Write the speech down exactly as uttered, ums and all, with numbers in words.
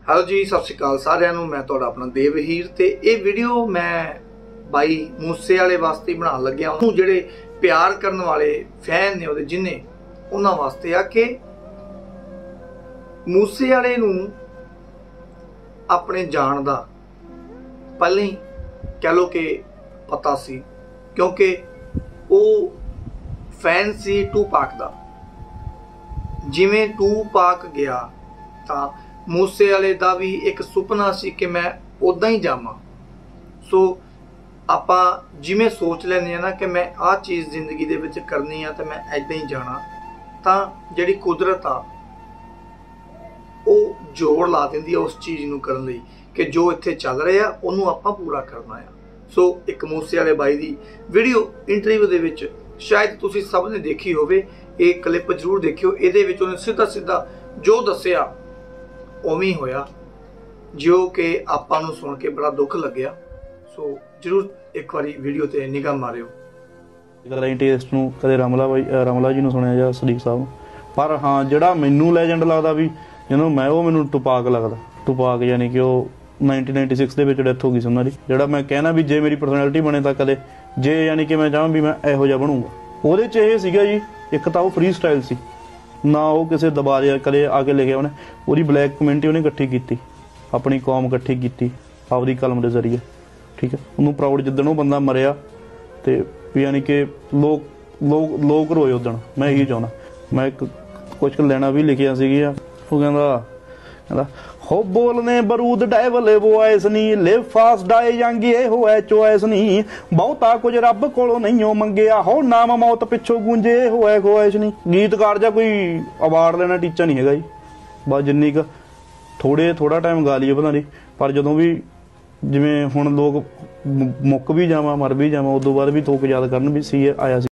Hello जी, सत श्री अकाल सारिਆਂ ਨੂੰ। मैं ਤੁਹਾਡਾ अपना देवहीर ते ये वीडियो मैं बाई मूसे वाले वास्ते बनाने लग्या। ਉਹਨੂੰ ਜਿਹੜੇ प्यार करने वाले फैन ने ਉਹਦੇ जिन्ने ਉਹਨਾਂ वास्ते आ कि मूसे वाले ਨੂੰ अपने जान ਦਾ पहले ही कह लो कि पता सी, क्योंकि वो फैन सी टू पाक दा। जिवें टू पाक गया तो मूसे वाले दा भी एक सुपना सी कि मैं उदा ही जावां। सो आपां जिवें सोच लैंदे आ ना कि मैं आ चीज़ जिंदगी दे विच करनी आ तो मैं ऐदां ही जाना, तां जिहड़ी कुदरत आ वो जोड़ ला दिंदी आ उस चीज़ नूं करन लई कि जो इत्थे चल रहा उन्होंने आपां पूरा करना है। सो एक मूसे वाले बाई दी वीडियो इंटरव्यू दे विच शायद तुसीं सब ने देखी होवे, ये क्लिप जरूर देखियो। इहदे विच उहने सीधा सीधा जो दस्सिया उवें होया, जो कि आपां नूं सुन के बड़ा दुख लग्या। सो जरूर एक बारी वीडियो ते निगाह मारियो। टेस्ट नूं कदे रमला बाई रमला जी नूं सुनिया जां सदीक साहब, पर हाँ जिहड़ा मैनूं लैजेंड लगदा भी जिन्हों मैं वो मैनूं टुपाक लगदा। टुपाक यानी कि वो नाइनटीन नाइनटी सिक्स ਦੇ ਵਿੱਚ ਡੈਥ ਹੋ ਗਈ ਸੀ ਉਹਨਾਂ ਦੀ। ਜਿਹੜਾ ਮੈਂ ਕਹਿਣਾ ਵੀ ਜੇ ਮੇਰੀ ਪਰਸਨੈਲਿਟੀ ਬਣੇ ਤਾਂ ਕਦੇ ਜੇ ਯਾਨੀ ਕਿ ਮੈਂ ਚਾਹਾਂ ਵੀ ਮੈਂ ਇਹੋ ਜਿਹਾ ਬਣੂੰਗਾ। ਉਹਦੇ 'ਚ ਇਹ ਸੀਗਾ ਜੀ, ਇੱਕ ਤਾਂ ਉਹ ਫ੍ਰੀ ਸਟਾਈਲ ਸੀ ਨਾ, ਉਹ ਕਿਸੇ ਦਬਾ ਦੇ ਕਦੇ ਆ ਕੇ ਲਿਖਿਆ ਉਹਨੇ। ਉਹਦੀ ਬਲੈਕ ਕਮਿਊਨਿਟੀ ਉਹਨੇ ਇਕੱਠੀ ਕੀਤੀ, ਆਪਣੀ ਕੌਮ ਇਕੱਠੀ ਕੀਤੀ ਆਪਦੀ ਕਲਮ ਦੇ ਜ਼ਰੀਏ, ਠੀਕ ਹੈ। ਉਹਨੂੰ ਪ੍ਰਾਊਡ ਜਿੱਦਣ ਉਹ ਬੰਦਾ ਮਰਿਆ ਤੇ ਯਾਨੀ ਕਿ ਲੋਕ ਲੋਕ ਲੋਕ ਰੋਏ ਉਦਣ। ਮੈਂ ਇਹੀ ਚਾਹੁੰਦਾ, ਮੈਂ ਇੱਕ ਕੁਝ ਕੁ ਲੈਣਾ ਵੀ ਲਿਖਿਆ ਸੀਗੀਆਂ। ਉਹ ਕਹਿੰਦਾ ਕਹਿੰਦਾ ਹੋ ਬੋਲਨੇ ਬਰੂਦ ਡੈਵਲ ਵੋਇਸ ਨਹੀਂ, ਲਿਵ ਫਾਸਟ ਡਾਈ ਯੰਗ ਇਹ ਹੋਏ ਚੋਇਸ ਨਹੀਂ, ਬਹੁਤਾ ਕੁਝ ਰੱਬ ਕੋਲੋਂ ਨਹੀਂਓ ਮੰਗਿਆ, ਹੋ ਨਾਮ ਮੌਤ ਪਿੱਛੋਂ ਗੂੰਜੇ ਇਹ ਹੋਏ ਖੁਆਇਸ਼ ਨਹੀਂ। ਗੀਤਕਾਰ ਜਾਂ ਕੋਈ ਅਵਾਰਡ ਲੈਣਾ ਟੀਚਾ ਨਹੀਂ ਹੈਗਾ ਜੀ, ਬਸ ਜਿੰਨੀ ਕੁ ਥੋੜੇ ਥੋੜਾ ਟਾਈਮ ਗਾ ਲਈਏ ਪਤਾ ਨਹੀਂ। ਪਰ ਜਦੋਂ ਵੀ ਜਿਵੇਂ ਹੁਣ ਲੋਕ ਮੁੱਕ ਵੀ ਜਾਵਾਂ ਮਰ ਵੀ ਜਾਵਾਂ, ਉਦੋਂ ਬਾਅਦ ਵੀ ਲੋਕ ਯਾਦ ਕਰਨ ਵੀ ਸੀ ਆਇਆ ਸੀ।